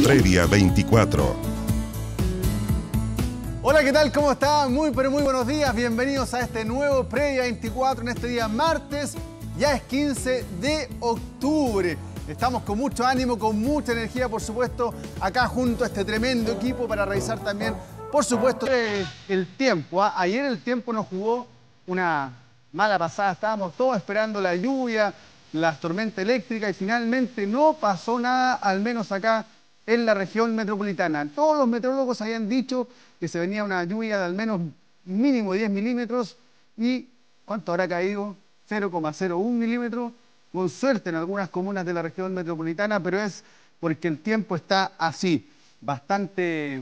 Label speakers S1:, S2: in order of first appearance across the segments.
S1: Previa 24.
S2: Hola, ¿qué tal? ¿Cómo están? Muy buenos días. Bienvenidos a este nuevo Previa 24 en este día martes. Ya es 15 de octubre. Estamos con mucho ánimo, con mucha energía, por supuesto, acá junto a este tremendo equipo para revisar también, por supuesto, el tiempo. Ayer el tiempo nos jugó una mala pasada. Estábamos todos esperando la lluvia, las tormentas eléctricas y finalmente no pasó nada, al menos acá en la región metropolitana. Todos los meteorólogos habían dicho que se venía una lluvia de al menos mínimo 10 milímetros y ¿cuánto habrá caído? 0,01 milímetros, con suerte en algunas comunas de la región metropolitana, pero es porque el tiempo está así, bastante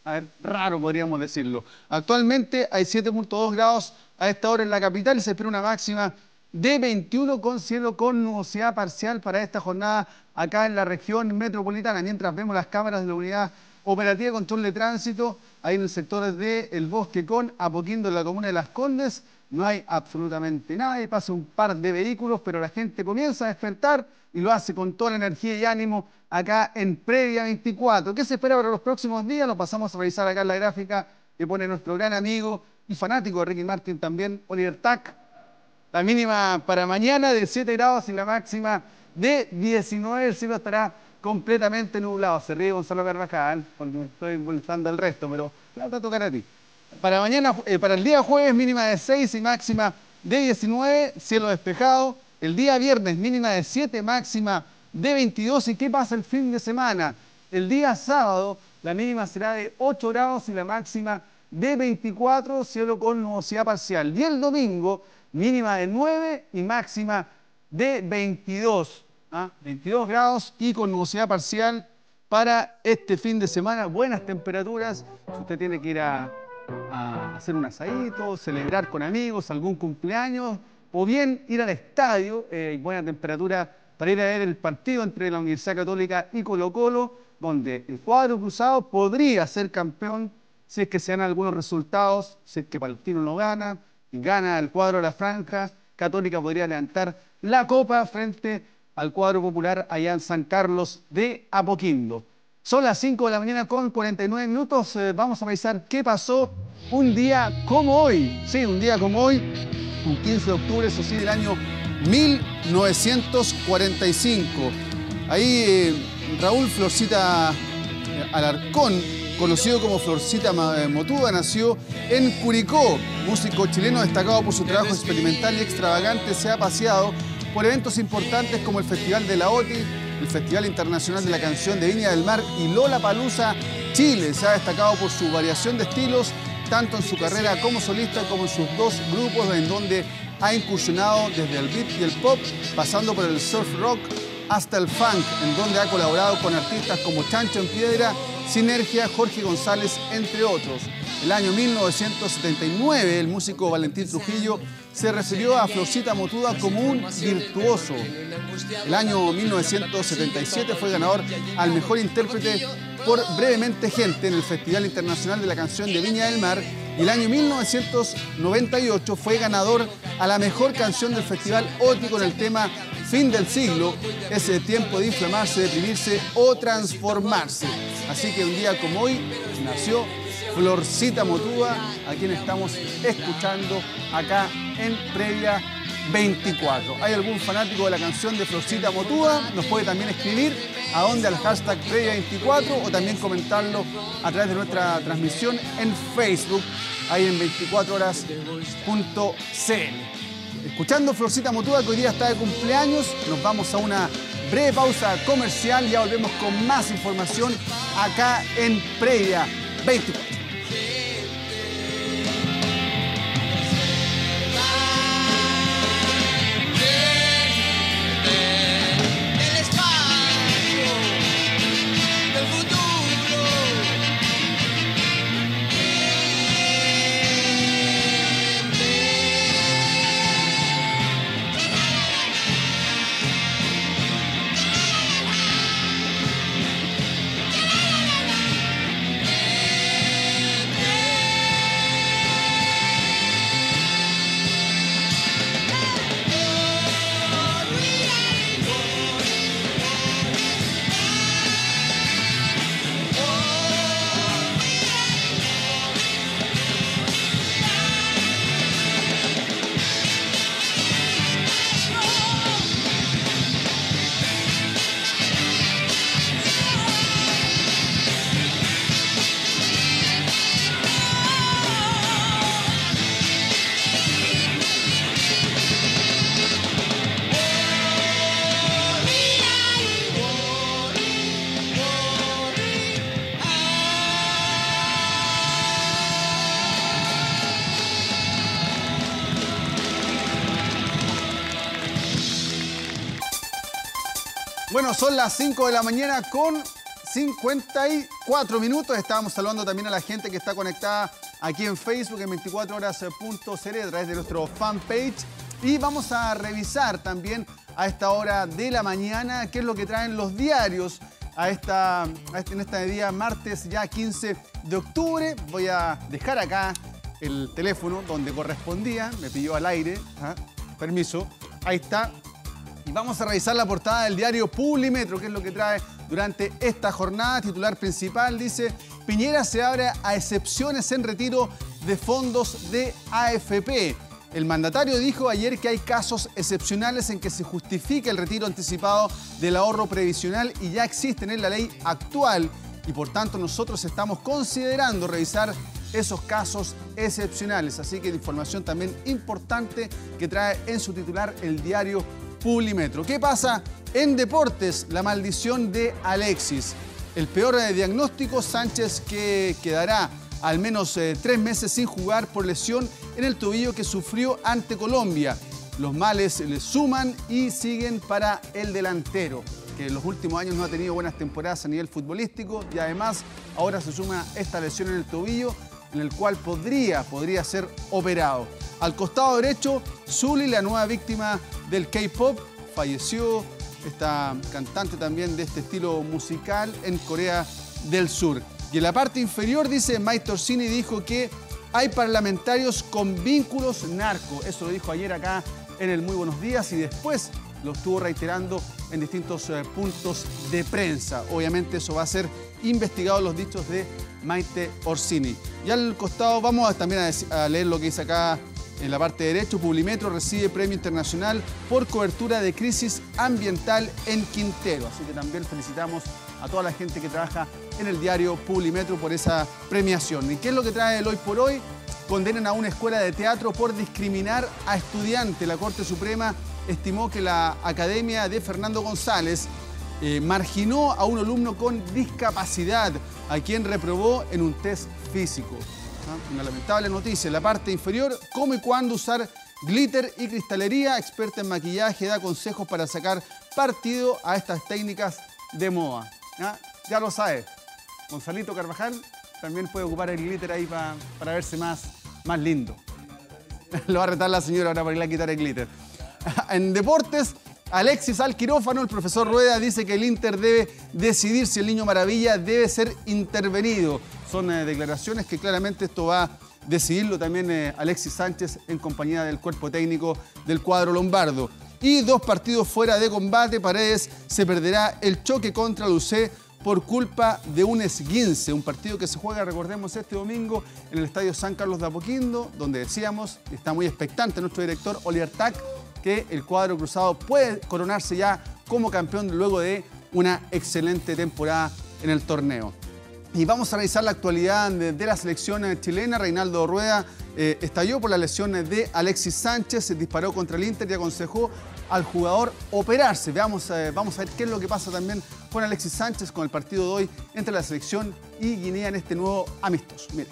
S2: raro podríamos decirlo. Actualmente hay 7,2 grados a esta hora en la capital y se espera una máxima de 21 con cielo con nubosidad parcial para esta jornada acá en la región metropolitana. Mientras vemos las cámaras de la Unidad Operativa de Control de Tránsito, ahí en el sector de El Bosque con Apoquindo, en la comuna de Las Condes, no hay absolutamente nada, y pasa un par de vehículos, pero la gente comienza a despertar y lo hace con toda la energía y ánimo acá en Previa 24. ¿Qué se espera para los próximos días? Lo pasamos a revisar acá en la gráfica que pone nuestro gran amigo y fanático de Ricky Martin también, Oliver Tack. La mínima para mañana de 7 grados y la máxima de 19. El cielo estará completamente nublado. Se ríe Gonzalo Carvajal, porque estoy molestando al resto, pero la va a tocar a ti. Para mañana, para el día jueves, mínima de 6 y máxima de 19, cielo despejado. El día viernes, mínima de 7, máxima de 22. ¿Y qué pasa el fin de semana? El día sábado, la mínima será de 8 grados y la máxima de 24, cielo con nubosidad parcial. Y el domingo, mínima de 9 y máxima de 22. 22 grados y con nubosidad parcial para este fin de semana. Buenas temperaturas. Usted tiene que ir a hacer un asadito, celebrar con amigos, algún cumpleaños, o bien ir al estadio. Buena temperatura para ir a ver el partido entre la Universidad Católica y Colo-Colo, donde el cuadro cruzado podría ser campeón si es que se dan algunos resultados, si es que Palestino no gana, y gana el cuadro de la franja, Católica podría levantar la copa frente al cuadro popular allá en San Carlos de Apoquindo. Son las 5 de la mañana con 49 minutos. Vamos a revisar qué pasó un día como hoy. Sí, un día como hoy, un 15 de octubre, eso sí, del año 1945. Ahí Raúl Florcita Alarcón, conocido como Florcita Motúa, nació en Curicó. Músico chileno destacado por su trabajo experimental y extravagante, se ha paseado por eventos importantes como el Festival de la OTI, el Festival Internacional de la Canción de Viña del Mar y Lollapalooza Chile. Se ha destacado por su variación de estilos, tanto en su carrera como solista como en sus dos grupos, en donde ha incursionado desde el beat y el pop, pasando por el surf rock hasta el funk, en donde ha colaborado con artistas como Chancho en Piedra, Sinergia, Jorge González, entre otros. El año 1979, el músico Valentín Trujillo se refirió a Florcita Motúa como un virtuoso. El año 1977 fue ganador al mejor intérprete por Brevemente Gente en el Festival Internacional de la Canción de Viña del Mar. Y el año 1998 fue ganador a la mejor canción del Festival OTI con el tema Fin del Siglo, ese tiempo de inflamarse, deprimirse o transformarse. Así que un día como hoy nació Florcita Motúa, a quien estamos escuchando acá en Previa 24. ¿Hay algún fanático de la canción de Florcita Motúa? Nos puede también escribir a donde al hashtag Previa 24 o también comentarlo a través de nuestra transmisión en Facebook, ahí en 24horas.cl. Escuchando Florcita Motúa, que hoy día está de cumpleaños, nos vamos a una breve pausa comercial y ya volvemos con más información acá en Previa 24. Bueno, son las 5 de la mañana con 54 minutos. Estábamos saludando también a la gente que está conectada aquí en Facebook en 24horas.cl a través de nuestro fanpage. Y vamos a revisar también a esta hora de la mañana qué es lo que traen los diarios en este día martes ya 15 de octubre. Voy a dejar acá el teléfono donde correspondía. Me pilló al aire. Permiso. Ahí está. Y vamos a revisar la portada del diario Publimetro, que es lo que trae durante esta jornada. Titular principal dice: Piñera se abre a excepciones en retiro de fondos de AFP. El mandatario dijo ayer que hay casos excepcionales en que se justifica el retiro anticipado del ahorro previsional y ya existen en la ley actual y por tanto nosotros estamos considerando revisar esos casos excepcionales. Así que información también importante que trae en su titular el diario Publimetro. ¿Qué pasa en deportes? La maldición de Alexis. El peor diagnóstico, Sánchez que quedará al menos 3 meses sin jugar por lesión en el tobillo que sufrió ante Colombia. Los males le suman y siguen para el delantero, que en los últimos años no ha tenido buenas temporadas a nivel futbolístico y además ahora se suma esta lesión en el tobillo en el cual podría ser operado. Al costado derecho, Sully, la nueva víctima del K-pop, falleció. Esta cantante también de este estilo musical en Corea del Sur. Y en la parte inferior dice, Mike Torsini dijo que hay parlamentarios con vínculos narco. Eso lo dijo ayer acá en el Muy Buenos Días y después lo estuvo reiterando en distintos puntos de prensa. Obviamente eso va a ser investigado, los dichos de Maite Orsini. Y al costado vamos también a leer lo que dice acá en la parte derecha. Publimetro recibe premio internacional por cobertura de crisis ambiental en Quintero. Así que también felicitamos a toda la gente que trabaja en el diario Publimetro por esa premiación. ¿Y qué es lo que trae el Hoy por Hoy? Condenan a una escuela de teatro por discriminar a estudiantes. La Corte Suprema estimó que la academia de Fernando González marginó a un alumno con discapacidad, a quien reprobó en un test físico. Una lamentable noticia. En la parte inferior, cómo y cuándo usar glitter y cristalería. Experta en maquillaje da consejos para sacar partido a estas técnicas de moda. Ya lo sabe. Gonzalito Carvajal también puede ocupar el glitter ahí para verse más lindo. Lo va a retar la señora ahora para irle a quitar el glitter. En deportes, Alexis al quirófano. El profesor Rueda dice que el Inter debe decidir si el Niño Maravilla debe ser intervenido. Son declaraciones que claramente esto va a decidirlo también Alexis Sánchez en compañía del cuerpo técnico del cuadro lombardo. Y 2 partidos fuera de combate. Paredes se perderá el choque contra Lucé por culpa de un esguince. Un partido que se juega, recordemos, este domingo en el Estadio San Carlos de Apoquindo, donde decíamos, está muy expectante nuestro director Oliver Tack, que el cuadro cruzado puede coronarse ya como campeón luego de una excelente temporada en el torneo. Y vamos a revisar la actualidad de la selección chilena. Reinaldo Rueda estalló por la lesión de Alexis Sánchez, se disparó contra el Inter y aconsejó al jugador operarse. Vamos a ver qué es lo que pasa también con Alexis Sánchez, con el partido de hoy entre la selección y Guinea en este nuevo amistoso. Miren.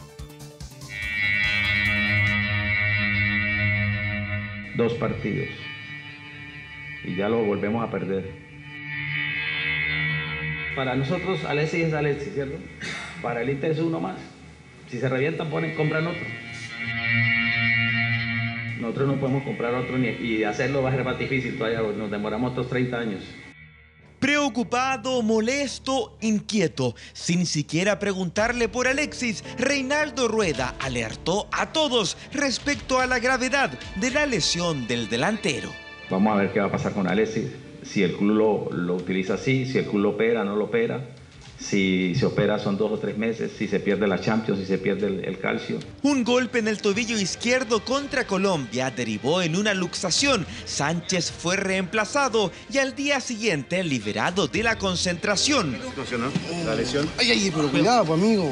S1: 2 partidos y ya lo volvemos a perder. Para nosotros Alexis es Alexis, ¿cierto? Para el Inter es uno más. Si se revientan, compran otro. Nosotros no podemos comprar otro y hacerlo va a ser más difícil todavía, nos demoramos otros 30 años.
S3: Preocupado, molesto, inquieto, sin siquiera preguntarle por Alexis, Reinaldo Rueda alertó a todos respecto a la gravedad de la lesión del delantero.
S1: Vamos a ver qué va a pasar con Alexis, si el club lo utiliza así, si el club lo opera, no lo opera. Si se opera son 2 o 3 meses, si se pierde la Champions, si se pierde el calcio.
S3: Un golpe en el tobillo izquierdo contra Colombia derivó en una luxación. Sánchez fue reemplazado y al día siguiente liberado de la concentración.
S4: La lesión.
S5: Ay, pero cuidado, pues, amigo.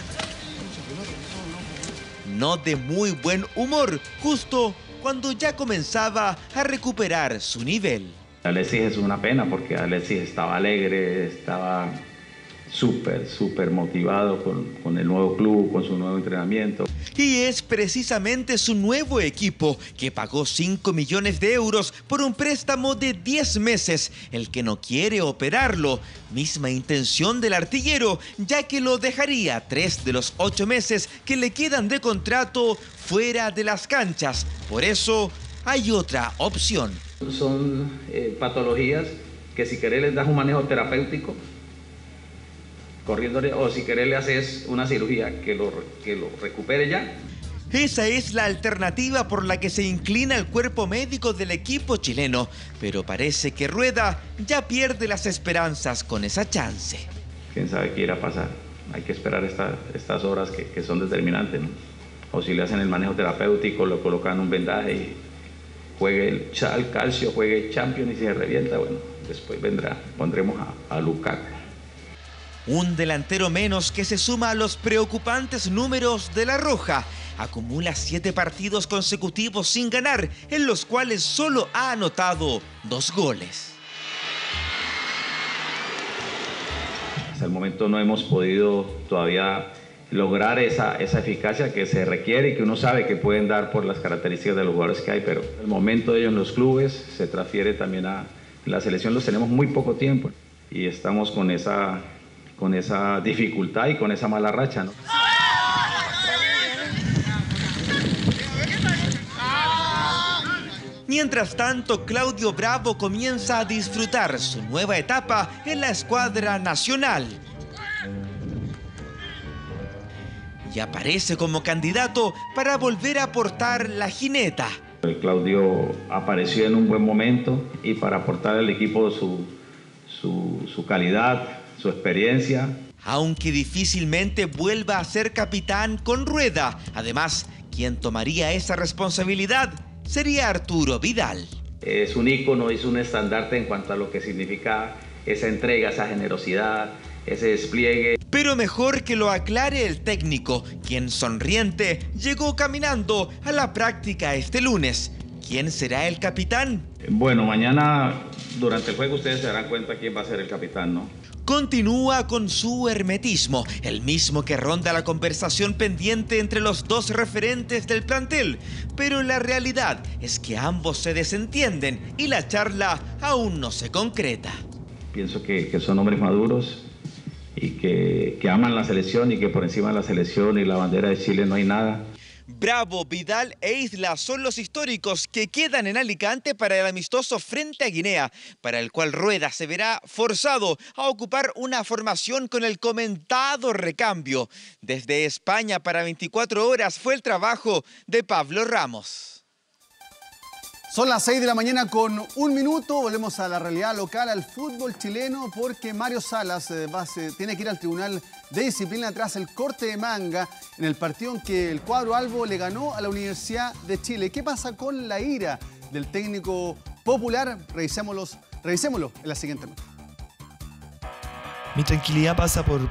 S3: No de muy buen humor, justo cuando ya comenzaba a recuperar su nivel.
S1: Alexis es una pena porque Alexis estaba alegre, súper motivado con el nuevo club, con su nuevo entrenamiento.
S3: Y es precisamente su nuevo equipo, que pagó 5 millones de euros por un préstamo de 10 meses, el que no quiere operarlo. Misma intención del artillero, ya que lo dejaría 3 de los 8 meses que le quedan de contrato fuera de las canchas. Por eso hay otra opción.
S1: Son patologías que si querés les das un manejo terapéutico, corriendo, o si querés le haces una cirugía que lo recupere ya.
S3: Esa es la alternativa por la que se inclina el cuerpo médico del equipo chileno, pero parece que Rueda ya pierde las esperanzas con esa chance.
S1: Quién sabe qué irá a pasar. Hay que esperar estas horas que son determinantes, ¿no? O si le hacen el manejo terapéutico, lo colocan un vendaje y juegue el calcio, juegue el Champions y si se revienta, bueno, después pondremos a Lukaku.
S3: Un delantero menos que se suma a los preocupantes números de La Roja. Acumula 7 partidos consecutivos sin ganar, en los cuales solo ha anotado 2 goles.
S1: Hasta el momento no hemos podido todavía lograr esa eficacia que se requiere y que uno sabe que pueden dar por las características de los jugadores que hay, pero el momento de ellos en los clubes se transfiere también a la selección. Los tenemos muy poco tiempo y estamos con esa dificultad y con esa mala racha, ¿no?
S3: Mientras tanto, Claudio Bravo comienza a disfrutar su nueva etapa en la escuadra nacional. Y aparece como candidato para volver a portar la jineta.
S1: El Claudio apareció en un buen momento y para aportar al equipo su calidad, su experiencia.
S3: Aunque difícilmente vuelva a ser capitán con Rueda. Además, quien tomaría esa responsabilidad sería Arturo Vidal.
S1: Es un ícono, es un estandarte en cuanto a lo que significa esa entrega, esa generosidad, ese despliegue.
S3: Pero mejor que lo aclare el técnico, quien sonriente llegó caminando a la práctica este lunes. ¿Quién será el capitán?
S1: Bueno, mañana durante el juego ustedes se darán cuenta quién va a ser el capitán, ¿no?
S3: Continúa con su hermetismo, el mismo que ronda la conversación pendiente entre los dos referentes del plantel. Pero la realidad es que ambos se desentienden y la charla aún no se concreta.
S1: Pienso que son hombres maduros y que aman la selección y que por encima de la selección y la bandera de Chile no hay nada.
S3: Bravo, Vidal e Isla son los históricos que quedan en Alicante para el amistoso frente a Guinea, para el cual Rueda se verá forzado a ocupar una formación con el comentado recambio. Desde España para 24 horas fue el trabajo de Pablo Ramos.
S2: Son las 6 de la mañana con 1 minuto. Volvemos a la realidad local, al fútbol chileno, porque Mario Salas tiene que ir al Tribunal de Disciplina tras el corte de manga en el partido en que el cuadro albo le ganó a la Universidad de Chile. ¿Qué pasa con la ira del técnico popular? Revisémoslo en la siguiente nota.
S4: Mi tranquilidad pasa por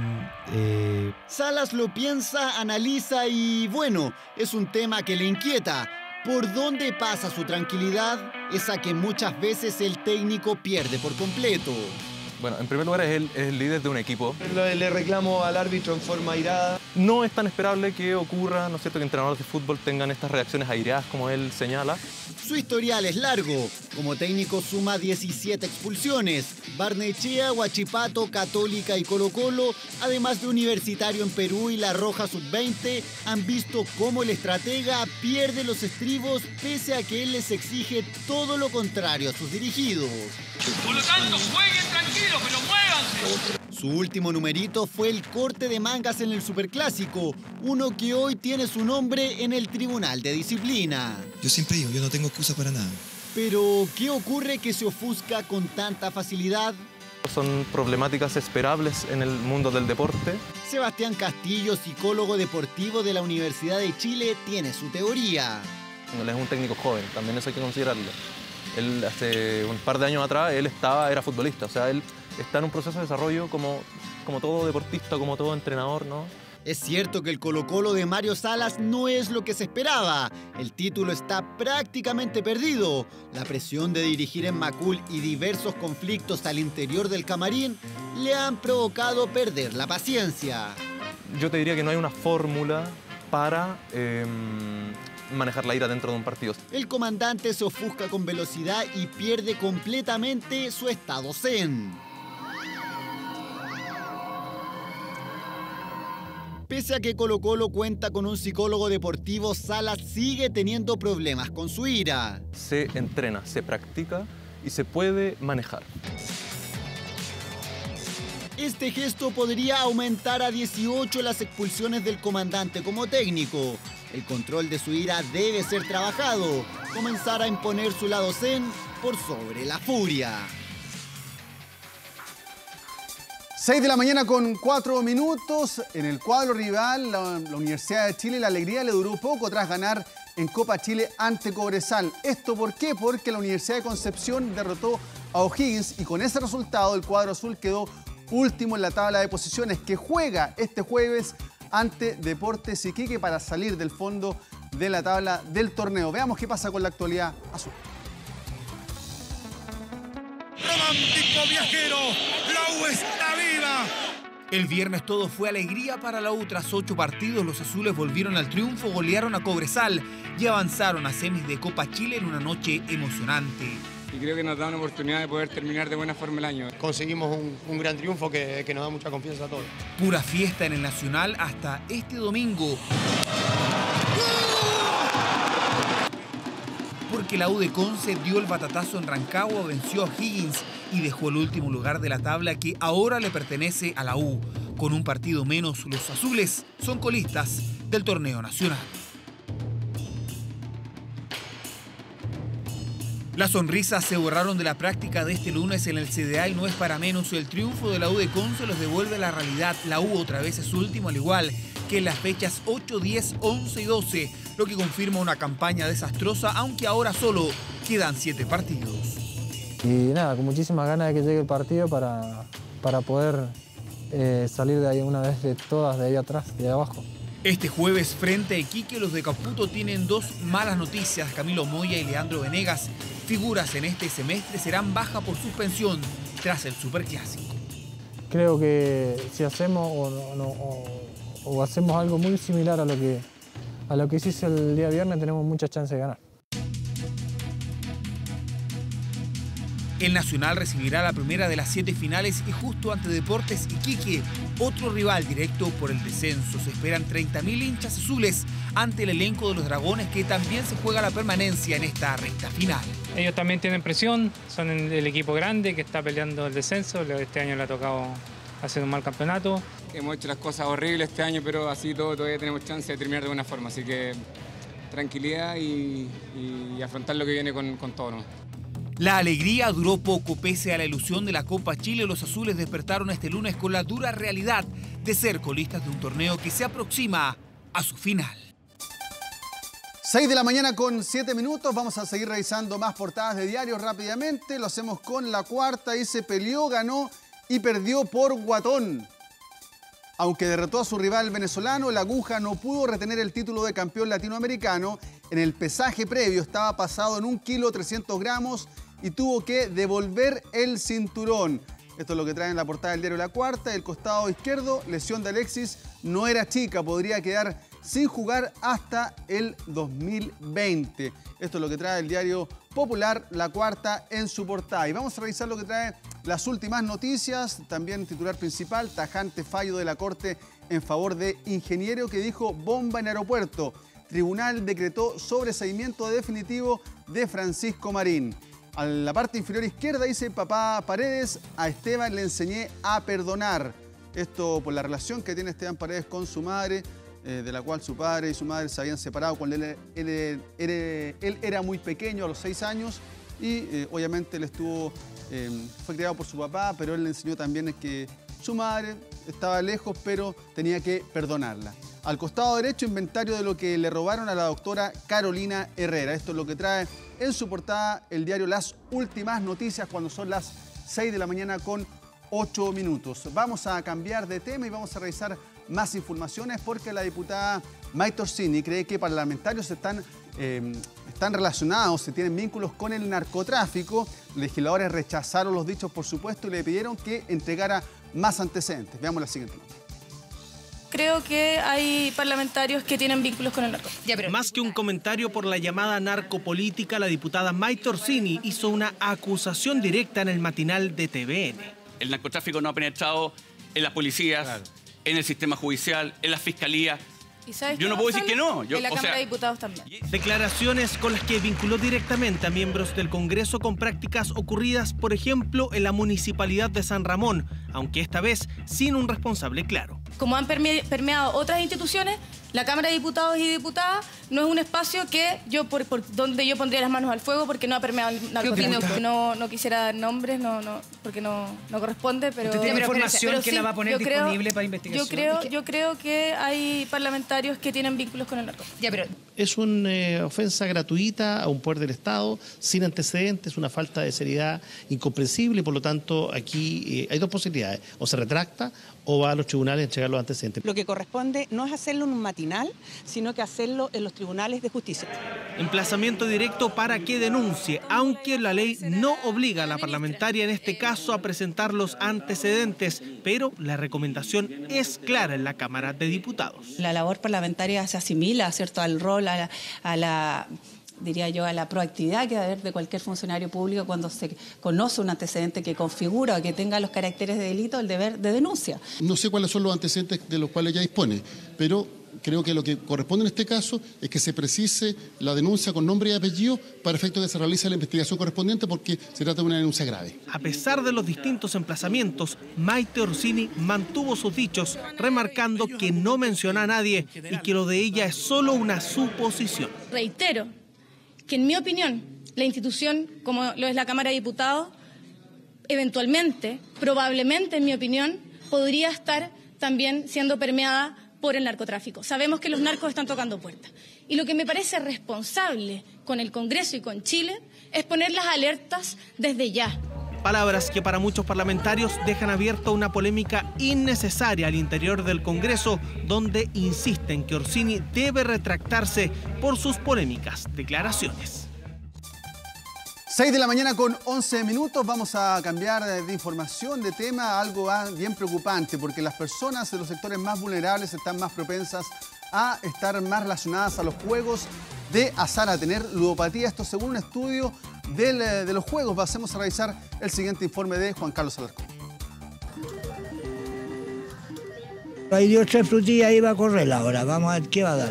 S5: Salas lo piensa, analiza y bueno, es un tema que le inquieta. ¿Por dónde pasa su tranquilidad? Esa que muchas veces el técnico pierde por completo.
S6: Bueno, en primer lugar es el líder de un equipo.
S4: Le reclamo al árbitro en forma airada.
S6: No es tan esperable que ocurra, ¿no es cierto?, que entrenadores de fútbol tengan estas reacciones airadas como él señala.
S5: Su historial es largo. Como técnico suma 17 expulsiones. Barnechea, Huachipato, Católica y Colo-Colo, además de Universitario en Perú y La Roja Sub-20, han visto cómo el estratega pierde los estribos pese a que él les exige todo lo contrario a sus dirigidos.
S7: Por lo tanto, jueguen tranquilos, pero muévanse.
S5: Su último numerito fue el corte de mangas en el Superclásico, uno que hoy tiene su nombre en el Tribunal de Disciplina.
S4: Yo siempre digo, yo no tengo excusa para nada.
S5: Pero, ¿qué ocurre que se ofusca con tanta facilidad?
S6: Son problemáticas esperables en el mundo del deporte.
S5: Sebastián Castillo, psicólogo deportivo de la Universidad de Chile, tiene su teoría.
S6: Él es un técnico joven, también eso hay que considerarlo. Él hace un par de años atrás, era futbolista, o sea, él está en un proceso de desarrollo como todo deportista, como todo entrenador, ¿no?
S5: Es cierto que el Colo-Colo de Mario Salas no es lo que se esperaba. El título está prácticamente perdido. La presión de dirigir en Macul y diversos conflictos al interior del camarín le han provocado perder la paciencia.
S6: Yo te diría que no hay una fórmula para manejar la ira dentro de un partido.
S5: El comandante se ofusca con velocidad y pierde completamente su estado zen. Pese a que Colo-Colo cuenta con un psicólogo deportivo, Salas sigue teniendo problemas con su ira.
S6: Se entrena, se practica y se puede manejar.
S5: Este gesto podría aumentar a 18 las expulsiones del comandante como técnico. El control de su ira debe ser trabajado, comenzar a imponer su lado zen por sobre la furia.
S2: 6 de la mañana con 4 minutos. En el cuadro rival, la Universidad de Chile, la alegría le duró poco tras ganar en Copa Chile ante Cobresal. ¿Esto por qué? Porque la Universidad de Concepción derrotó a O'Higgins y con ese resultado el cuadro azul quedó último en la tabla de posiciones, que juega este jueves ante Deportes Iquique para salir del fondo de la tabla del torneo. Veamos qué pasa con la actualidad azul.
S8: Romántico viajero, la U está viva. El viernes todo fue alegría para la U. Tras 8 partidos, los azules volvieron al triunfo, golearon a Cobresal y avanzaron a semis de Copa Chile en una noche emocionante.
S9: Y creo que nos da una oportunidad de poder terminar de buena forma el año.
S10: Conseguimos un gran triunfo que nos da mucha confianza a todos.
S8: Pura fiesta en el Nacional hasta este domingo. Porque la U de Conce dio el batatazo en Rancagua, venció a Higgins y dejó el último lugar de la tabla que ahora le pertenece a la U. Con un partido menos, los azules son colistas del torneo nacional. Las sonrisas se borraron de la práctica de este lunes en el CDA y no es para menos. El triunfo de la U de Conce los devuelve a la realidad. La U otra vez es último, al igual que en las fechas 8, 10, 11 y 12, lo que confirma una campaña desastrosa, aunque ahora solo quedan 7 partidos.
S11: Y nada, con muchísimas ganas de que llegue el partido para poder salir de ahí una vez de todas, de ahí atrás, de abajo.
S8: Este jueves frente a Iquique, los de Caputo tienen 2 malas noticias. Camilo Moya y Leandro Venegas, figuras en este semestre, serán baja por suspensión tras el Superclásico.
S11: Creo que si hacemos o hacemos algo muy similar a lo que se hizo el día viernes, tenemos muchas chances de ganar.
S8: El Nacional recibirá la primera de las 7 finales y justo ante Deportes Iquique, otro rival directo por el descenso. Se esperan 30.000 hinchas azules ante el elenco de los Dragones, que también se juega la permanencia en esta recta final.
S12: Ellos también tienen presión, son el equipo grande que está peleando el descenso. Este año le ha tocado hacer un mal campeonato.
S9: Hemos hecho las cosas horribles este año, pero así todo todavía tenemos chance de terminar de buena forma. Así que tranquilidad y afrontar lo que viene con todo, ¿no?
S8: La alegría duró poco. Pese a la ilusión de la Copa Chile, los azules despertaron este lunes con la dura realidad de ser colistas de un torneo que se aproxima a su final.
S2: 6 de la mañana con 7 minutos. Vamos a seguir revisando más portadas de diarios rápidamente. Lo hacemos con La Cuarta. Dice: peleó, ganó y perdió por Guatón. Aunque derrotó a su rival venezolano, la Aguja no pudo retener el título de campeón latinoamericano. En el pesaje previo estaba pasado en 1 kilo 300 gramos y tuvo que devolver el cinturón. Esto es lo que trae en la portada del diario La Cuarta. El costado izquierdo, lesión de Alexis, no era chica, podría quedar sin jugar hasta el 2020. Esto es lo que trae el diario Popular, La Cuarta, en su portada. Y vamos a revisar lo que trae las últimas noticias. También titular principal: tajante fallo de la Corte en favor de ingeniero que dijo bomba en aeropuerto. Tribunal decretó sobreseimiento definitivo de Francisco Marín. A la parte inferior izquierda dice: papá Paredes, a Esteban le enseñé a perdonar. Esto por la relación que tiene Esteban Paredes con su madre, de la cual su padre y su madre se habían separado cuando él era muy pequeño, a los 6 años, y obviamente él fue criado por su papá, pero él le enseñó también que su madre estaba lejos, pero tenía que perdonarla. Al costado derecho, inventario de lo que le robaron a la doctora Carolina Herrera. Esto es lo que trae en su portada el diario Las Últimas Noticias, cuando son las 6 de la mañana con 8 minutos. Vamos a cambiar de tema y vamos a revisar más informaciones porque la diputada Maite Orsini cree que parlamentarios están relacionados, se tienen vínculos con el narcotráfico. Legisladores rechazaron los dichos, por supuesto, y le pidieron que entregara más antecedentes. Veamos la siguiente nota.
S13: Creo que hay parlamentarios que tienen vínculos con el narcotráfico.
S14: Más que un comentario por la llamada narcopolítica, la diputada Maite Orsini hizo una acusación directa en el matinal de TVN.
S15: El narcotráfico no ha penetrado en las policías, en el sistema judicial, en la fiscalía. Yo no puedo decir que no.
S13: En la Cámara de Diputados también.
S14: Declaraciones con las que vinculó directamente a miembros del Congreso con prácticas ocurridas, por ejemplo, en la Municipalidad de San Ramón, aunque esta vez sin un responsable claro.
S13: Como han permeado otras instituciones, la Cámara de Diputados y Diputadas no es un espacio que donde yo pondría las manos al fuego porque no ha permeado el narcotráfico. No quisiera dar nombres, porque no corresponde, pero...
S16: ¿Usted tiene información que la va a poner disponible para investigación?
S13: Yo creo que hay parlamentarios que tienen vínculos con el narcotráfico.
S17: Es una ofensa gratuita a un poder del Estado, sin antecedentes, una falta de seriedad incomprensible, y por lo tanto aquí hay dos posibilidades: o se retracta o va a los tribunales a entregar los antecedentes.
S18: Lo que corresponde no es hacerlo en un matinal, sino que hacerlo en los tribunales de justicia.
S14: Emplazamiento directo para que denuncie, aunque la ley no obliga a la parlamentaria en este caso a presentar los antecedentes, pero la recomendación es clara en la Cámara de Diputados.
S18: La labor parlamentaria se asimila, ¿cierto?, al rol, diría yo, a la proactividad que debe haber de cualquier funcionario público cuando se conoce un antecedente que configura o que tenga los caracteres de delito, el deber de denuncia.
S19: No sé cuáles son los antecedentes de los cuales ya dispone, pero creo que lo que corresponde en este caso es que se precise la denuncia con nombre y apellido para efecto de que se realice la investigación correspondiente, porque se trata de una denuncia grave.
S14: A pesar de los distintos emplazamientos, Maite Orsini mantuvo sus dichos, remarcando que no menciona a nadie y que lo de ella es solo una suposición.
S13: Reitero que, en mi opinión, la institución, como lo es la Cámara de Diputados, eventualmente, probablemente, en mi opinión, podría estar también siendo permeada por el narcotráfico. Sabemos que los narcos están tocando puertas. Y lo que me parece responsable con el Congreso y con Chile es poner las alertas desde ya.
S14: Palabras que para muchos parlamentarios dejan abierta una polémica innecesaria al interior del Congreso, donde insisten que Orsini debe retractarse por sus polémicas declaraciones.
S2: 6 de la mañana con 11 minutos. Vamos a cambiar de información, de tema, algo bien preocupante, porque las personas de los sectores más vulnerables están más propensas a estar más relacionadas a los juegos de azar, a tener ludopatía. Esto según un estudio de los juegos. Pasemos a revisar el siguiente informe de Juan Carlos Alarcón.
S20: Ahí dio 3 frutillas, iba a correr ahora. Vamos a ver qué va a dar.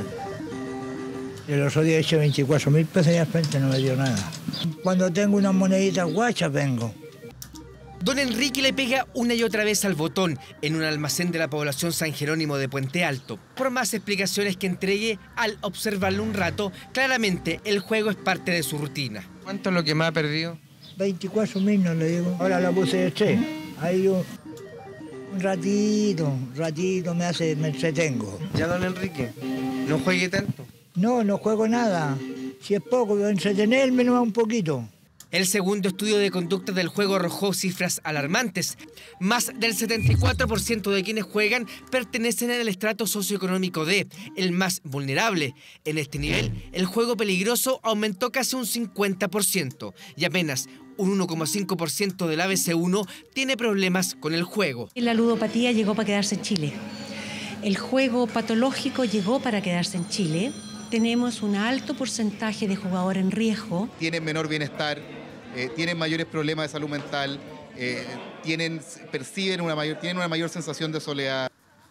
S20: El otro día eché 24.000 pesos y al frente no me dio nada. Cuando tengo unas moneditas guachas vengo.
S21: Don Enrique le pega una y otra vez al botón en un almacén de la población San Jerónimo de Puente Alto. Por más explicaciones que entregue, al observarlo un rato, claramente el juego es parte de su rutina.
S22: ¿Cuánto es lo que más ha perdido?
S20: 24.000 no le digo. Ahora la puse de 3. Ahí yo un ratito me entretengo.
S22: Ya, don Enrique, no juegue tanto.
S20: No juego nada. Si es poco, voy a entretenerme nomás un poquito.
S21: El segundo estudio de conducta del juego arrojó cifras alarmantes. Más del 74% de quienes juegan pertenecen al estrato socioeconómico D, el más vulnerable. En este nivel, el juego peligroso aumentó casi un 50% y apenas un 1,5% del ABC1 tiene problemas con el juego.
S23: La ludopatía llegó para quedarse en Chile. El juego patológico llegó para quedarse en Chile. Tenemos un alto porcentaje de jugadores en riesgo.
S24: Tienen menor bienestar, tienen mayores problemas de salud mental, tienen una mayor sensación de soledad.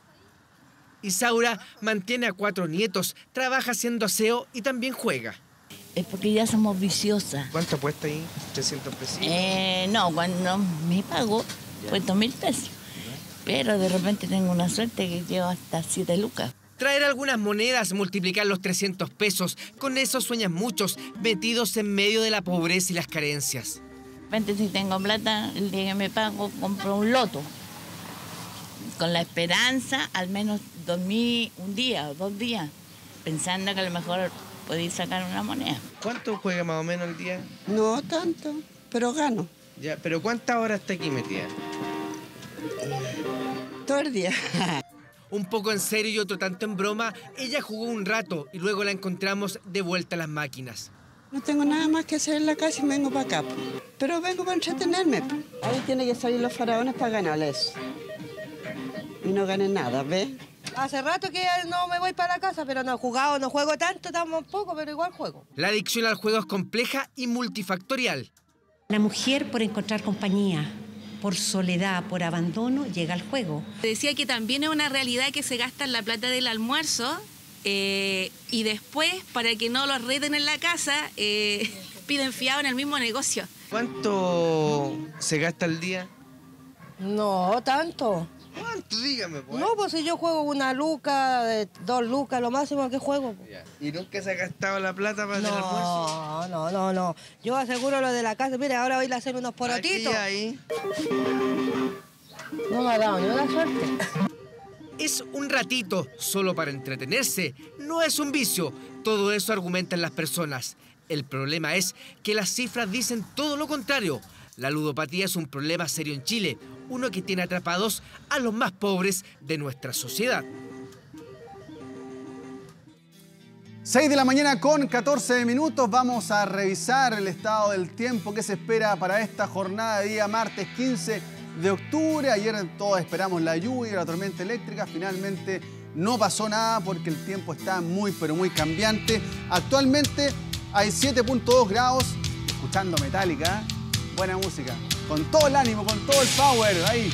S21: Isaura mantiene a 4 nietos, trabaja haciendo aseo y también juega.
S25: Es porque ya somos viciosas.
S22: ¿Cuánto apuesta ahí? ¿300 pesos?
S25: No, cuando me pago, cuento 1.000 pesos. Pero de repente tengo una suerte que llevo hasta 7 lucas.
S21: Traer algunas monedas, multiplicar los 300 pesos. Con eso sueñan muchos, metidos en medio de la pobreza y las carencias.
S25: De repente, si tengo plata, el día que me pago, compro un loto. Con la esperanza, al menos dormir un día o 2 días, pensando que a lo mejor podéis sacar una moneda.
S22: ¿Cuánto juega más o menos al día?
S26: No tanto, pero gano.
S22: Ya, pero ¿cuántas horas está aquí metida?
S1: Todo el día.
S21: Un poco en serio y otro tanto en broma, ella jugó un rato y luego la encontramos de vuelta a las máquinas.
S1: No tengo nada más que hacer en la casa y vengo para acá. Pero vengo para entretenerme. Ahí tienen que salir los faraones para ganarles. Y no ganen nada, ¿ves?
S3: Hace rato que no me voy para la casa, pero no he jugado, no juego tanto, tampoco, pero igual juego.
S21: La adicción al juego es compleja y multifactorial.
S23: La mujer, por encontrar compañía, por soledad, por abandono, llega al juego.
S4: Decía que también es una realidad que se gasta en la plata del almuerzo y después, para que no los reten en la casa, piden fiado en el mismo negocio.
S22: ¿Cuánto se gasta al día?
S3: No, tanto.
S22: ¿Cuánto? Dígame, pues.
S3: No, pues si yo juego 1 luca, 2 lucas, lo máximo que juego.
S22: ¿Y nunca se ha gastado la plata para el almuerzo?
S3: No. Yo aseguro lo de la casa. Mire, ahora voy a ir a hacer unos porotitos.
S22: Ahí.
S3: No me ha dado ni una suerte.
S21: Es un ratito, solo para entretenerse. No es un vicio. Todo eso argumentan las personas. El problema es que las cifras dicen todo lo contrario. La ludopatía es un problema serio en Chile, uno que tiene atrapados a los más pobres de nuestra sociedad.
S2: 6 de la mañana con 14 minutos. Vamos a revisar el estado del tiempo que se espera para esta jornada de día martes 15 de octubre. Ayer todos esperamos la lluvia, la tormenta eléctrica. Finalmente no pasó nada porque el tiempo está muy, pero muy cambiante. Actualmente hay 7.2 grados, escuchando Metallica. Buena música, con todo el ánimo, con todo el power, ahí.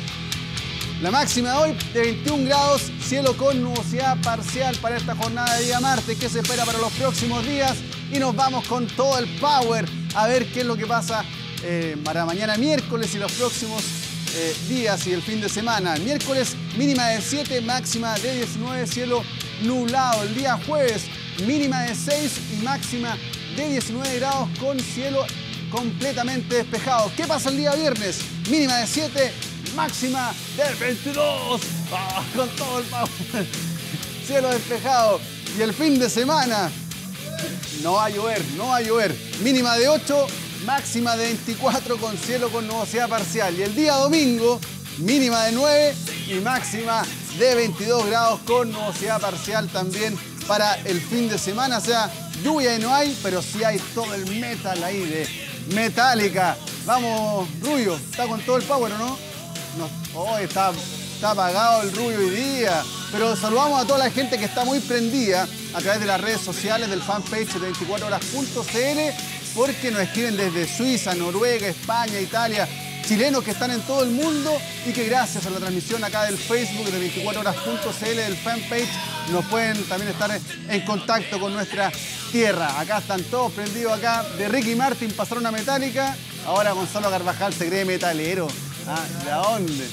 S2: La máxima de hoy de 21 grados, cielo con nubosidad parcial para esta jornada de día martes que se espera para los próximos días. Y nos vamos con todo el power a ver qué es lo que pasa para mañana miércoles y los próximos días y el fin de semana. El miércoles mínima de 7, máxima de 19, cielo nublado. El día jueves mínima de 6 y máxima de 19 grados con cielo completamente despejado. ¿Qué pasa el día viernes? Mínima de 7, máxima de 22. Con todo el power. Cielo despejado. Y el fin de semana no va a llover. Mínima de 8, máxima de 24 con cielo con nubosidad parcial. Y el día domingo, mínima de 9 y máxima de 22 grados con nubosidad parcial también para el fin de semana. O sea, lluvia y no hay, pero sí hay todo el metal ahí de Metallica. Vamos, Rubio, ¿está con todo el power o no? No, está apagado el Rubio hoy día. Pero saludamos a toda la gente que está muy prendida a través de las redes sociales del fanpage de 24horas.cl, porque nos escriben desde Suiza, Noruega, España, Italia, chilenos que están en todo el mundo y que gracias a la transmisión acá del Facebook de 24horas.cl, del fanpage, nos pueden también estar en contacto con nuestra tierra. Acá están todos prendidos acá. De Ricky Martin pasaron a Metallica. Ahora Gonzalo Carvajal se cree metalero. ¿De dónde?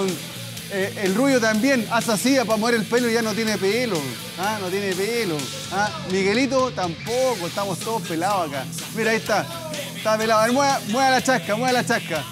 S2: El Rubio también hace así para mover el pelo y ya no tiene pelo. No tiene pelo. Miguelito tampoco. Estamos todos pelados acá. Mira, ahí está. Está pelado. A ver, mueva la chasca, mueva la chasca.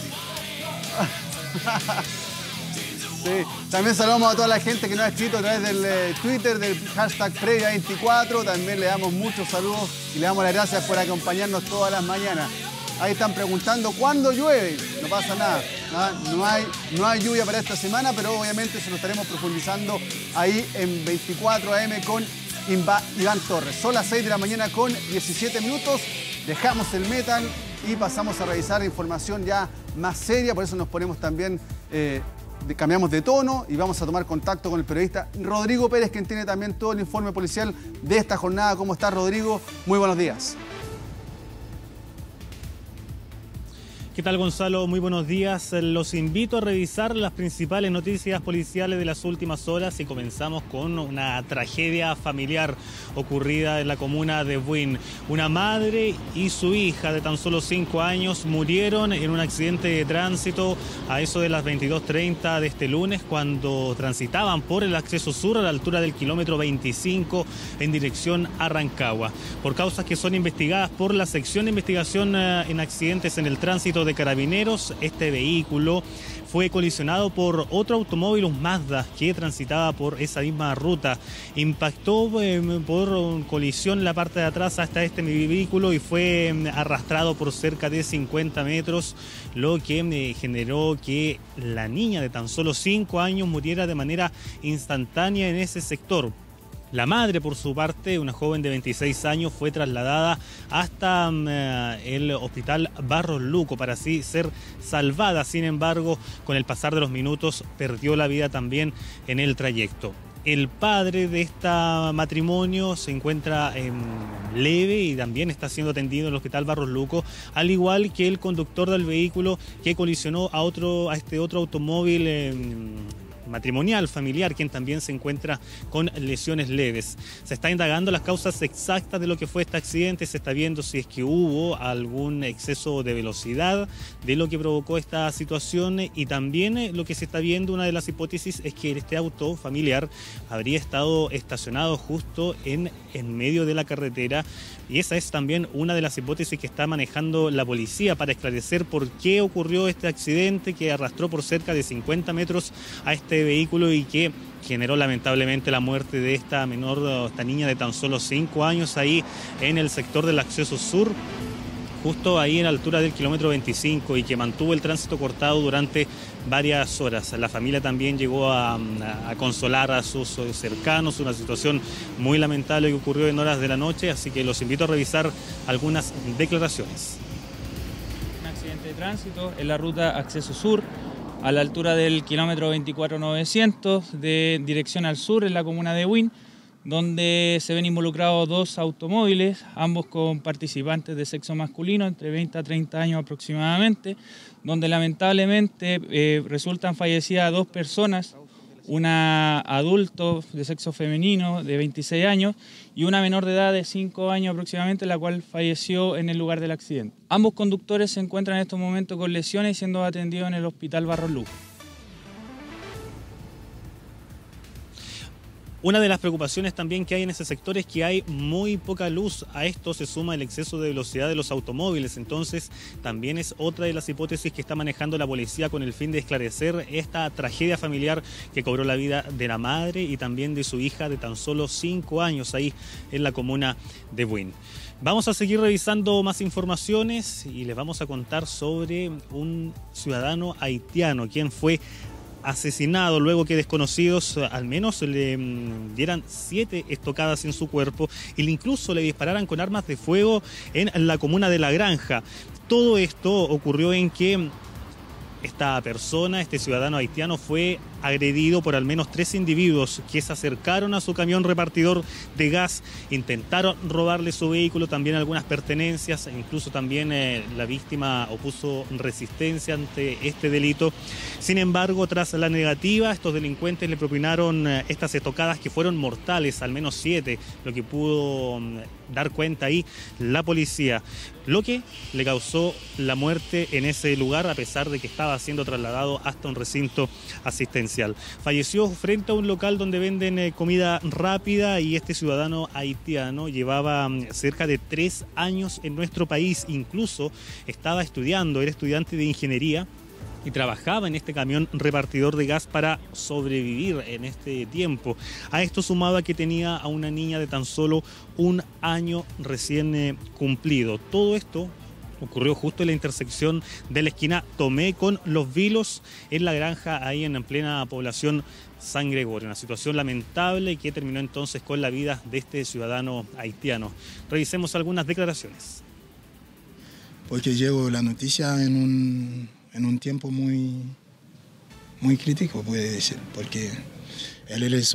S2: Sí. También saludamos a toda la gente que nos ha escrito a través del Twitter, del hashtag Previa24. También le damos muchos saludos y le damos las gracias por acompañarnos todas las mañanas. Ahí están preguntando cuándo llueve. No pasa nada. No hay lluvia para esta semana, pero obviamente se lo estaremos profundizando ahí en 24 AM con Iván Torres. Son las 6 de la mañana con 17 minutos. Dejamos el metal y pasamos a revisar información ya más seria. Por eso nos ponemos también... cambiamos de tono y vamos a tomar contacto con el periodista Rodrigo Pérez, quien tiene también todo el informe policial de esta jornada. ¿Cómo está, Rodrigo? Muy buenos días.
S6: ¿Qué tal, Gonzalo? Muy buenos días. Los invito a revisar las principales noticias policiales de las últimas horas y comenzamos con una tragedia familiar ocurrida en la comuna de Buin. Una madre y su hija de tan solo 5 años murieron en un accidente de tránsito a eso de las 22:30 de este lunes cuando transitaban por el acceso sur a la altura del kilómetro 25 en dirección a Rancagua. Por causas que son investigadas por la sección de investigación en accidentes en el tránsito de Carabineros. Este vehículo fue colisionado por otro automóvil, un Mazda, que transitaba por esa misma ruta. Impactó por colisión la parte de atrás hasta este vehículo y fue arrastrado por cerca de 50 metros, lo que generó que la niña de tan solo 5 años muriera de manera instantánea en ese sector. La madre, por su parte, una joven de 26 años, fue trasladada hasta el hospital Barros Luco para así ser salvada. Sin embargo, con el pasar de los minutos, perdió la vida también en el trayecto. El padre de este matrimonio se encuentra leve y también está siendo atendido en el hospital Barros Luco, al igual que el conductor del vehículo que colisionó a este otro automóvil matrimonial, familiar, quien también se encuentra con lesiones leves. Se está indagando las causas exactas de lo que fue este accidente, se está viendo si es que hubo algún exceso de velocidad de lo que provocó esta situación, y también lo que se está viendo, una de las hipótesis, es que este auto familiar habría estado estacionado justo en medio de la carretera, y esa es también una de las hipótesis que está manejando la policía para esclarecer por qué ocurrió este accidente que arrastró por cerca de 50 metros a este vehículo y que generó lamentablemente la muerte de esta menor, esta niña de tan solo 5 años ahí en el sector del acceso sur, justo ahí en la altura del kilómetro 25, y que mantuvo el tránsito cortado durante varias horas. La familia también llegó a consolar a sus cercanos, una situación muy lamentable que ocurrió en horas de la noche, así que los invito a revisar algunas declaraciones.
S5: Un accidente de tránsito en la ruta acceso sur, a la altura del kilómetro 24.900 de dirección al sur en la comuna de Huin, donde se ven involucrados 2 automóviles, ambos con participantes de sexo masculino, entre 20 a 30 años aproximadamente, donde lamentablemente resultan fallecidas 2 personas, una adulto de sexo femenino de 26 años y una menor de edad de 5 años aproximadamente, la cual falleció en el lugar del accidente. Ambos conductores se encuentran en estos momentos con lesiones y siendo atendidos en el hospital Barros Luco.
S6: Una de las preocupaciones también que hay en ese sector es que hay muy poca luz. A esto se suma el exceso de velocidad de los automóviles. Entonces, también es otra de las hipótesis que está manejando la policía con el fin de esclarecer esta tragedia familiar que cobró la vida de la madre y también de su hija de tan solo 5 años ahí en la comuna de Huin. Vamos a seguir revisando más informaciones y les vamos a contar sobre un ciudadano haitiano quien fue asesinado luego que desconocidos al menos le dieran 7 estocadas en su cuerpo y incluso le dispararan con armas de fuego en la comuna de La Granja. Todo esto ocurrió en que esta persona, este ciudadano haitiano, fue agredido por al menos 3 individuos que se acercaron a su camión repartidor de gas, intentaron robarle su vehículo, también algunas pertenencias, e incluso también la víctima opuso resistencia ante este delito. Sin embargo, tras la negativa, estos delincuentes le propinaron estas estocadas que fueron mortales, al menos 7, lo que pudo dar cuenta ahí la policía, lo que le causó la muerte en ese lugar, a pesar de que estaba siendo trasladado hasta un recinto asistencial. Falleció frente a un local donde venden comida rápida, y este ciudadano haitiano llevaba cerca de 3 años en nuestro país, incluso estaba estudiando, era estudiante de ingeniería y trabajaba en este camión repartidor de gas para sobrevivir en este tiempo. A esto sumaba que tenía a una niña de tan solo 1 año recién cumplido. Todo esto ocurrió justo en la intersección de la esquina Tomé con Los Vilos, en La Granja, ahí en plena población San Gregorio. Una situación lamentable que terminó entonces con la vida de este ciudadano haitiano. Revisemos algunas declaraciones.
S7: Porque llegó la noticia en un tiempo muy crítico, puede decir, porque él es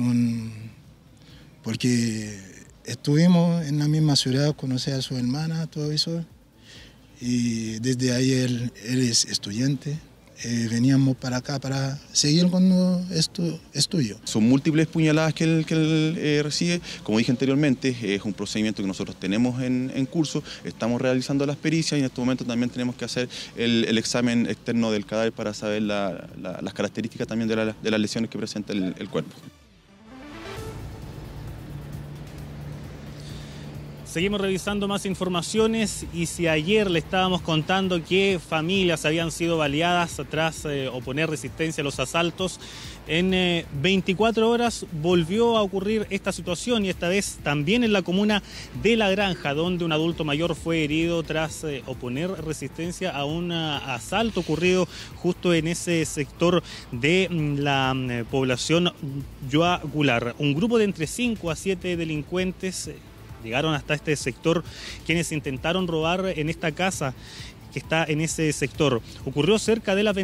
S7: porque estuvimos en la misma ciudad, conocí a su hermana, todo eso, y desde ahí él es estudiante. Veníamos para acá para seguir con estudio.
S10: Son múltiples puñaladas que él recibe. Como dije anteriormente, es un procedimiento que nosotros tenemos en curso, estamos realizando las pericias y en este momento también tenemos que hacer el examen externo del cadáver para saber las características también de las lesiones que presenta el cuerpo.
S6: Seguimos revisando más informaciones y si ayer le estábamos contando que familias habían sido baleadas tras oponer resistencia a los asaltos, en 24 horas volvió a ocurrir esta situación y esta vez también en la comuna de La Granja, donde un adulto mayor fue herido tras oponer resistencia a un asalto ocurrido justo en ese sector de la población Yoagular. Un grupo de entre 5 a 7 delincuentes llegaron hasta este sector, quienes intentaron robar en esta casa que está en ese sector. Ocurrió cerca de las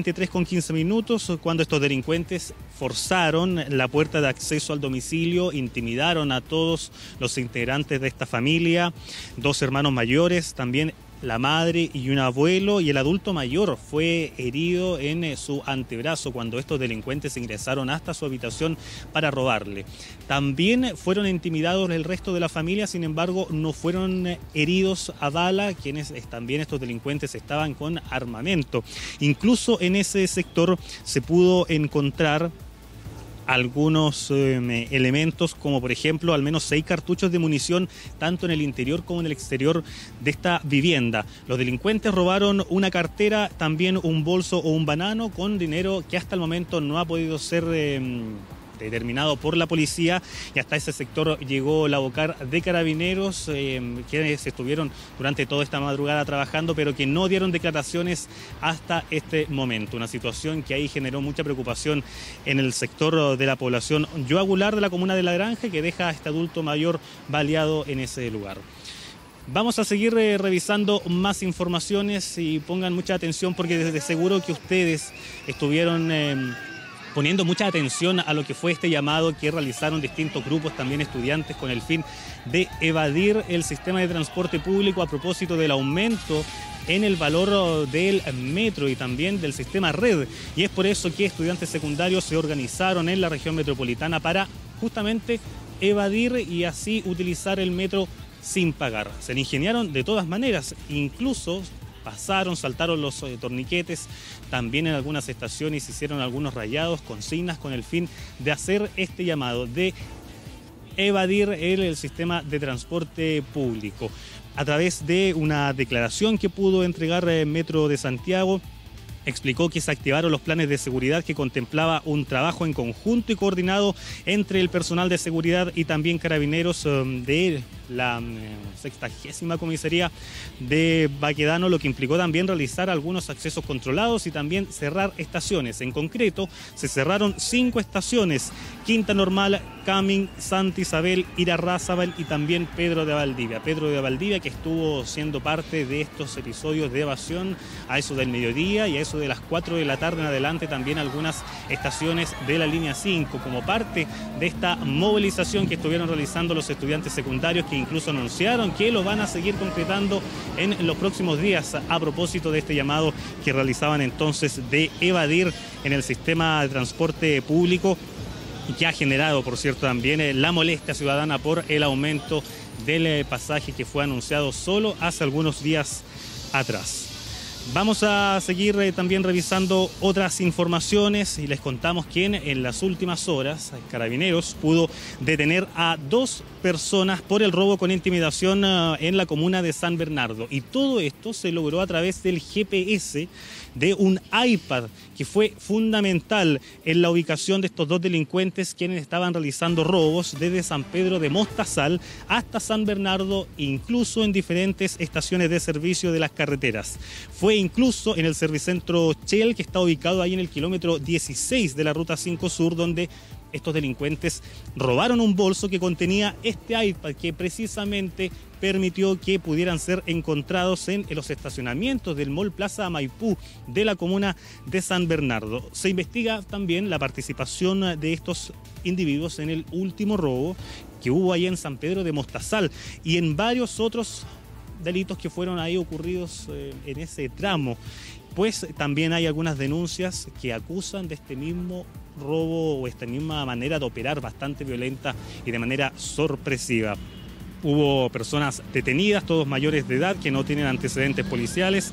S6: 23:15 cuando estos delincuentes forzaron la puerta de acceso al domicilio, intimidaron a todos los integrantes de esta familia, 2 hermanos mayores, también la madre y un abuelo, y el adulto mayor fue herido en su antebrazo cuando estos delincuentes ingresaron hasta su habitación para robarle. También fueron intimidados el resto de la familia, sin embargo no fueron heridos a bala, quienes también estos delincuentes estaban con armamento. Incluso en ese sector se pudo encontrar algunos elementos, como por ejemplo al menos 6 cartuchos de munición, tanto en el interior como en el exterior de esta vivienda. Los delincuentes robaron una cartera, también un bolso o un banano con dinero que hasta el momento no ha podido ser determinado por la policía, y hasta ese sector llegó la Vocar de Carabineros, quienes estuvieron durante toda esta madrugada trabajando, pero que no dieron declaraciones hasta este momento. Una situación que ahí generó mucha preocupación en el sector de la población Yoagular de la comuna de La Granja, que deja a este adulto mayor baleado en ese lugar. Vamos a seguir revisando más informaciones y pongan mucha atención, porque desde seguro que ustedes estuvieron poniendo mucha atención a lo que fue este llamado que realizaron distintos grupos, también estudiantes, con el fin de evadir el sistema de transporte público a propósito del aumento en el valor del metro y también del sistema red. Y es por eso que estudiantes secundarios se organizaron en la región metropolitana para justamente evadir y así utilizar el metro sin pagar. Se le ingeniaron de todas maneras, incluso pasaron, saltaron los torniquetes, también en algunas estaciones hicieron algunos rayados, consignas, con el fin de hacer este llamado, de evadir el sistema de transporte público. A través de una declaración que pudo entregar Metro de Santiago, explicó que se activaron los planes de seguridad que contemplaba un trabajo en conjunto y coordinado entre el personal de seguridad y también carabineros de la 60ª comisaría de Baquedano, lo que implicó también realizar algunos accesos controlados y también cerrar estaciones. En concreto, se cerraron 5 estaciones: Quinta Normal, Camin, Santa Isabel, Irarrázaval y también Pedro de Valdivia. Pedro de Valdivia, que estuvo siendo parte de estos episodios de evasión a eso del mediodía y a eso de las 4 de la tarde en adelante, también algunas estaciones de la línea 5, como parte de esta movilización que estuvieron realizando los estudiantes secundarios, que incluso anunciaron que lo van a seguir concretando en los próximos días a propósito de este llamado que realizaban entonces de evadir en el sistema de transporte público, y que ha generado, por cierto, también la molestia ciudadana por el aumento del pasaje que fue anunciado solo hace algunos días atrás. Vamos a seguir también revisando otras informaciones y les contamos que en las últimas horas Carabineros pudo detener a 2 personas por el robo con intimidación en la comuna de San Bernardo, y todo esto se logró a través del GPS de un iPad, que fue fundamental en la ubicación de estos 2 delincuentes quienes estaban realizando robos desde San Pedro de Mostazal hasta San Bernardo, incluso en diferentes estaciones de servicio de las carreteras. Fue incluso en el Servicentro Shell, que está ubicado ahí en el kilómetro 16 de la Ruta 5 Sur, donde estos delincuentes robaron un bolso que contenía este iPad, que precisamente permitió que pudieran ser encontrados en los estacionamientos del Mall Plaza Maipú de la comuna de San Bernardo. Se investiga también la participación de estos individuos en el último robo que hubo ahí en San Pedro de Mostazal y en varios otros delitos que fueron ahí ocurridos en ese tramo. Pues también hay algunas denuncias que acusan de este mismo robo o esta misma manera de operar bastante violenta y de manera sorpresiva. Hubo personas detenidas, todos mayores de edad, que no tienen antecedentes policiales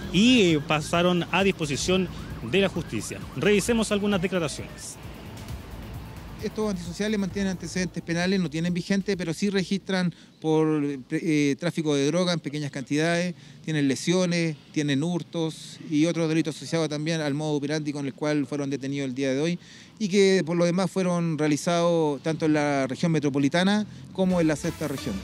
S6: y pasaron a disposición de la justicia. Revisemos algunas declaraciones.
S8: estos antisociales mantienen antecedentes penales, no tienen vigente, pero sí registran por tráfico de droga en pequeñas cantidades, tienen lesiones, tienen hurtos y otros delitos asociados también al modo operandi con el cual fueron detenidos el día de hoy y que por lo demás fueron realizados tanto en la región metropolitana como en la sexta región.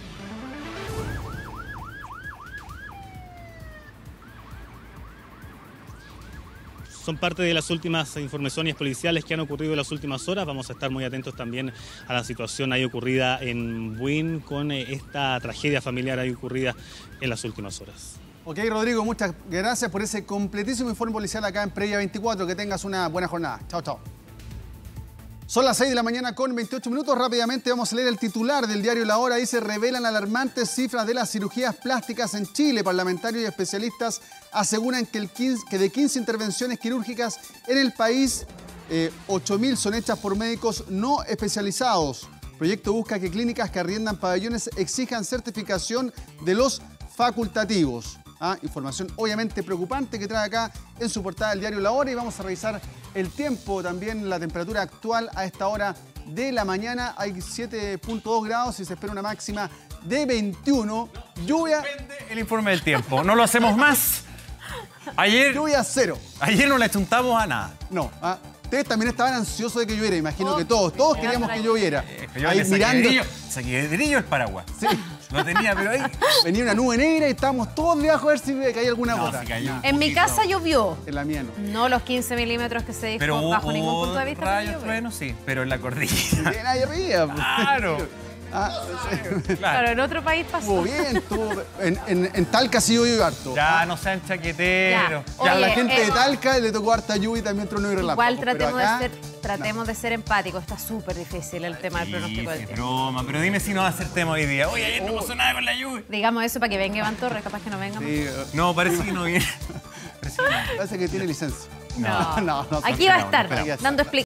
S6: Son parte de las últimas informaciones policiales que han ocurrido en las últimas horas. Vamos a estar muy atentos también a la situación ahí ocurrida en Buin con esta tragedia familiar ahí ocurrida en las últimas horas.
S2: Ok, Rodrigo, muchas gracias por ese completísimo informe policial acá en Previa 24. Que tengas una buena jornada. Chao, chao. Son las 6 de la mañana con 28 minutos. Rápidamente vamos a leer el titular del diario La Hora. Dice: revelan alarmantes cifras de las cirugías plásticas en Chile. Parlamentarios y especialistas aseguran que de 15 intervenciones quirúrgicas en el país, 8.000 son hechas por médicos no especializados. El proyecto busca que clínicas que arriendan pabellones exijan certificación de los facultativos. Información obviamente preocupante que trae acá en su portada el diario La Hora. Y vamos a revisar el tiempo, también la temperatura actual a esta hora de la mañana. Hay 7.2 grados y se espera una máxima de 21. Lluvia.
S9: El informe del tiempo. No lo hacemos más. Ayer.
S2: Lluvia cero.
S9: Ayer no le chuntamos a nada.
S2: No. Ustedes también estaban ansiosos de que lloviera. Imagino que todos queríamos que lloviera.
S9: Yo ahí mirando. Saqué de brillo el paraguas. Sí. Lo tenía, pero ahí
S2: venía una nube negra y estábamos todos debajo a ver si caía alguna gota.
S11: En mi casa llovió.
S2: En la mía no.
S11: No los 15 milímetros que se dijo bajo ningún punto de vista.
S9: Rayos, bueno, sí, pero en la cordillera.
S2: Bien, ahí arriba.
S9: Claro.
S11: Claro, en otro país pasó.
S2: Estuvo bien, estuvo. En Talca sí llovió harto.
S9: Ya, no sean chaqueteros.
S2: Ya, a la gente de Talca le tocó harta lluvia y también tronó y relámpago.
S11: Igual tratemos de ser empáticos. Está súper difícil el tema del pronóstico del tiempo.
S9: Broma, pero dime si no va a ser tema hoy día. Oye, ayer no pasó nada con la lluvia.
S11: Digamos eso para que venga Iván Torres, capaz que no venga.
S2: Sí,
S9: no, parece que no viene.
S2: Parece que tiene licencia.
S11: No. Aquí va a estar dando explicaciones.